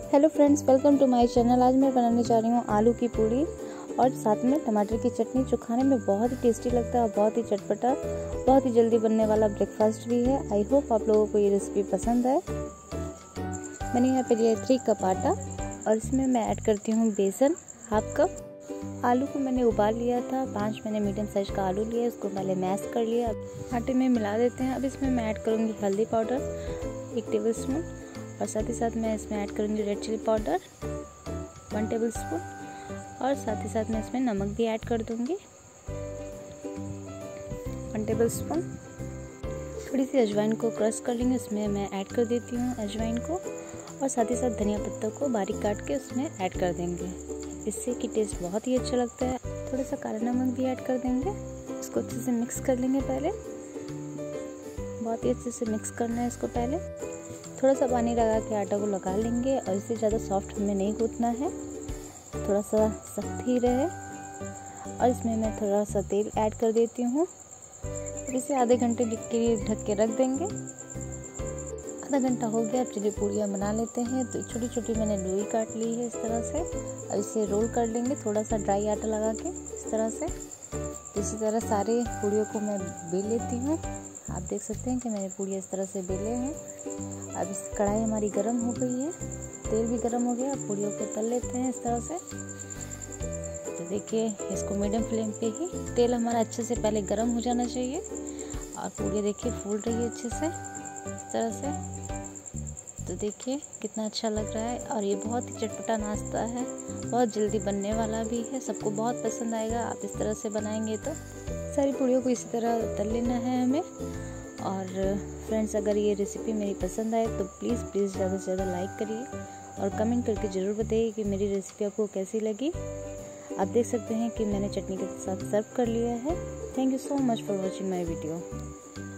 Hello friends, welcome to my channel. आज मैं बनाने जा रही हूँ आलू की पूड़ी और साथ में टमाटर की चटनी, जो खाने में बहुत ही टेस्टी लगता है और बहुत ही चटपटा, बहुत ही जल्दी बनने वाला ब्रेकफास्ट भी है। आई होप आप लोगों को ये रेसिपी पसंद है। मैंने यहाँ पे लिया 3 कप आटा और इसमें मैं ऐड करती हूँ बेसन हाफ कप। आलू को मैंने उबाल लिया था, 5 मैंने मीडियम साइज का आलू लिया, इसको पहले मैश कर लिया। आटे में मिला देते हैं। अब इसमें मैं ऐड करूँगी हल्दी पाउडर 1 टेबल स्पून और साथ ही साथ मैं इसमें ऐड करूँगी red chilli powder 1 tablespoon और साथ ही साथ मैं इसमें नमक भी ऐड कर दूँगी 1 टेबल स्पून। थोड़ी सी अजवाइन को क्रश कर लेंगे, उसमें मैं ऐड कर देती हूँ अजवाइन को और साथ ही साथ धनिया पत्ता को बारीक काट के उसमें ऐड कर देंगे। इससे कि टेस्ट बहुत ही अच्छा लगता है। थोड़ा सा काला नमक भी ऐड कर देंगे। इसको अच्छे से मिक्स कर लेंगे। पहले बहुत ही अच्छे से मिक्स करना है इसको। पहले थोड़ा सा पानी लगा के आटा को लगा लेंगे और इससे ज़्यादा सॉफ्ट हमें नहीं गूंथना है, थोड़ा सा सख्त ही रहे। और इसमें मैं थोड़ा सा तेल ऐड कर देती हूँ। इसे आधे घंटे के लिए ढक के रख देंगे। आधा घंटा हो गया। अब चलिए पूड़ियाँ बना लेते हैं। तो छोटी छोटी मैंने लोई काट ली है इस तरह से और इसे रोल कर लेंगे थोड़ा सा ड्राई आटा लगा के इस तरह से। इसी तरह सारे पूड़ियों को मैं बेल लेती हूँ। आप देख सकते हैं कि मैंने पूड़ियाँ इस तरह से बेले हैं। अब इस कढ़ाई हमारी गर्म हो गई है, तेल भी गर्म हो गया। अब पूड़ियों को तल लेते हैं इस तरह से। तो देखिए, इसको मीडियम फ्लेम पे ही, तेल हमारा अच्छे से पहले गर्म हो जाना चाहिए। और पूड़ियाँ देखिए फूल रही है अच्छे से इस तरह से। तो देखिए कितना अच्छा लग रहा है और ये बहुत ही चटपटा नाश्ता है, बहुत जल्दी बनने वाला भी है, सबको बहुत पसंद आएगा। आप इस तरह से बनाएंगे तो सारी पूड़ियों को इसी तरह तल लेना है हमें। और फ्रेंड्स, अगर ये रेसिपी मेरी पसंद आए तो प्लीज़ ज़्यादा से ज़्यादा लाइक करिए और कमेंट करके ज़रूर बताइए कि मेरी रेसिपी आपको कैसी लगी। आप देख सकते हैं कि मैंने चटनी के साथ सर्व कर लिया है। Thank you so much for watching my video.